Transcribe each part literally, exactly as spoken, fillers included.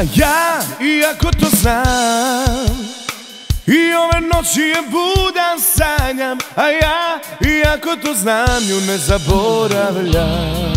ja, iako to znam, i ove noći je budan sanjam, a ja, iako to znam, nju ne zaboravljam.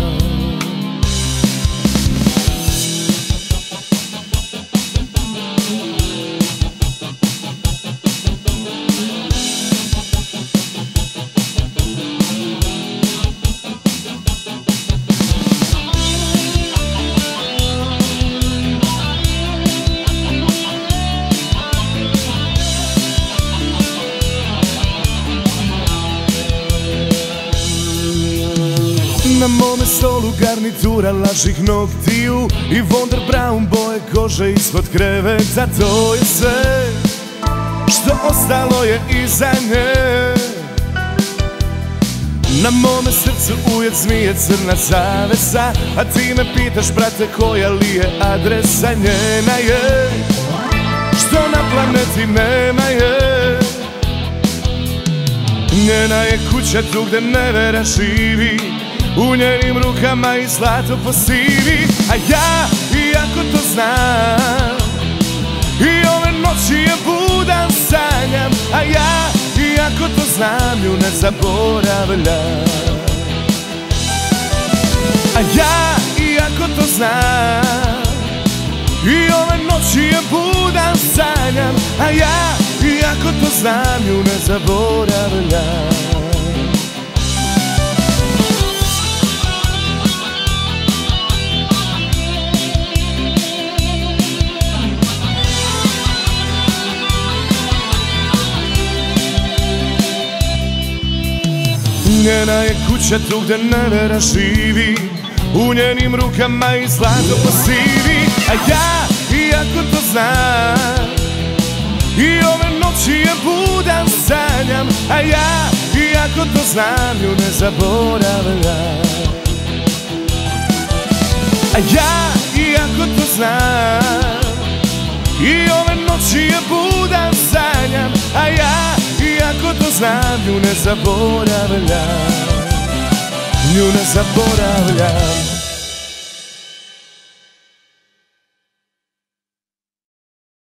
Na mome stolu garnitura lažih noktiju i Wonder Brown boje kože ispod kreveta. To je sve što ostalo je iza nje. Na mome srcu uvijek zmije crna zavesa, a ti me pitaš, brate, koja li je adresa. Njena je, što na planeti nema je. Njena je kuća tu gde nevera živi, u njenim rukama i zlato posivi. A ja, iako to znam, i ove noći je budan sanjam, a ja, iako to znam, nju ne zaboravljam. A ja, iako to znam, i ove noći je budan sanjam, a ja, iako to znam, nju ne zaboravljam. Njena je kuća tu gde nevera živi, u njenim rukama i zlato posivi. A ja, iako to znam, i ove noći je budan sanjam, a ja, iako to znam, nju ne zaboravljam. A ja, iako to znam, i ove noći je budan sanjam, a ja, iako to znam, nju ne zaboravljam. Nju ne zaboravljam.